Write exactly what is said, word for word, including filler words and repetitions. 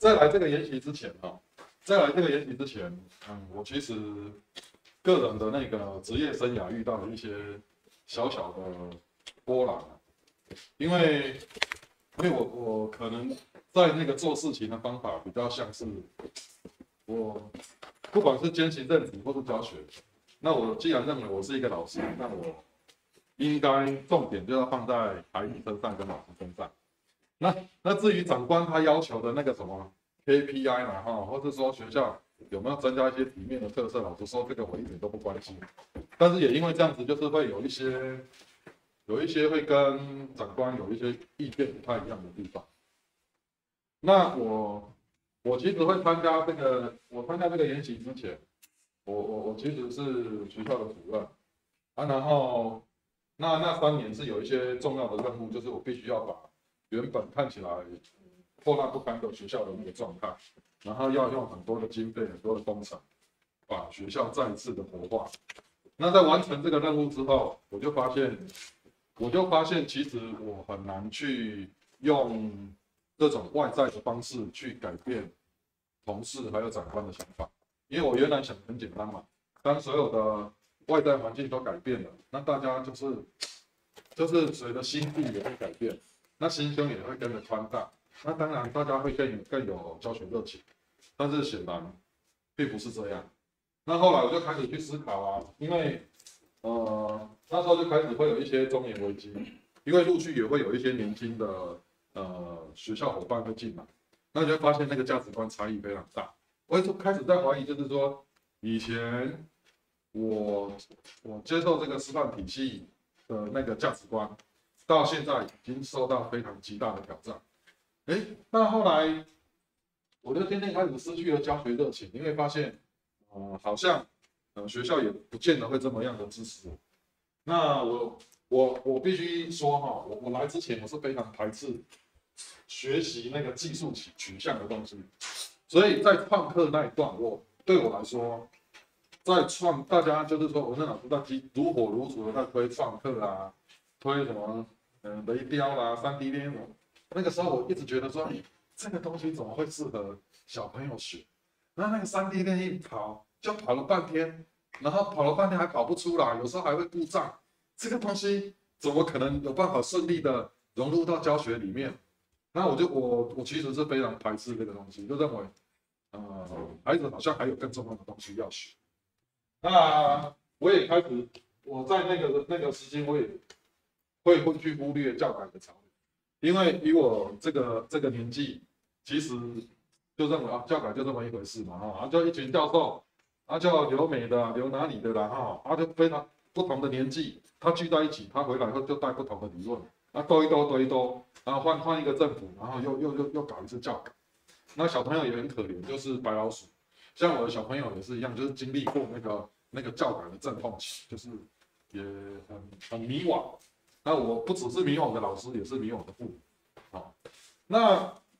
在来这个研习之前哈，在来这个研习之前，嗯，我其实个人的那个职业生涯遇到了一些小小的波澜，因为因为我我可能在那个做事情的方法比较像是我不管是兼行任职或是教学，那我既然认为我是一个老师，那我应该重点就要放在孩子身上跟老师身上。那那至于长官他要求的那个什么 K P I 啦哈，或者说学校有没有增加一些体面的特色，老实说这个我一点都不关心。但是也因为这样子，就是会有一些有一些会跟长官有一些意见不太一样的地方。那我我其实会参加这个，我参加这个研习之前，我我我其实是学校的主任啊，然后那那三年是有一些重要的任务，就是我必须要把原本看起来破烂不堪的学校的那个状态，然后要用很多的经费、很多的工程，把学校再一次的活化。那在完成这个任务之后，我就发现，我就发现其实我很难去用这种外在的方式去改变同事还有长官的想法，因为我原来想很简单嘛，当所有的外在环境都改变了，那大家就是就是随着心地也会改变，那心胸也会跟着宽大，那当然大家会更有更有教学热情，但是显然并不是这样。那后来我就开始去思考啊，因为呃那时候就开始会有一些中年危机，因为陆续也会有一些年轻的呃学校伙伴会进来，那你就发现那个价值观差异非常大。我就开始在怀疑，就是说以前我我接受这个师范体系的那个价值观，到现在已经受到非常极大的挑战。哎，那后来我就渐渐开始失去了教学热情，因为发现，呃，好像呃学校也不见得会这么样的支持我。那我我我必须说哈，我我来之前我是非常排斥学习那个技术取取向的东西，所以在创客那一段，我对我来说，在创大家就是说，我那老师在如火如荼的在推创客啊，推什么嗯雷雕啦、三 D 列印，那个时候我一直觉得说，哎，这个东西怎么会适合小朋友学？那那个三 D 列印跑就跑了半天，然后跑了半天还跑不出来，有时候还会故障，这个东西怎么可能有办法顺利的融入到教学里面？那我就我我其实是非常排斥这个东西，就认为，呃，孩子好像还有更重要的东西要学。那我也开始，我在那个那个时间，我也会会去忽略教改的潮流，因为以我这个这个年纪，其实就认为啊，教改就这么一回事嘛，哈，啊，就一群教授，啊，就留美的，留哪里的啦，哈，啊，就非常不同的年纪，他聚在一起，他回来后就带不同的理论，啊，兜一兜，兜一兜，然后换换一个政府，然后又又又又搞一次教改，那小朋友也很可怜，就是白老鼠。像我的小朋友也是一样，就是经历过那个那个教改的阵痛期，就是也很很迷惘。那我不只是迷惘的老师，也是迷惘的父母。好，那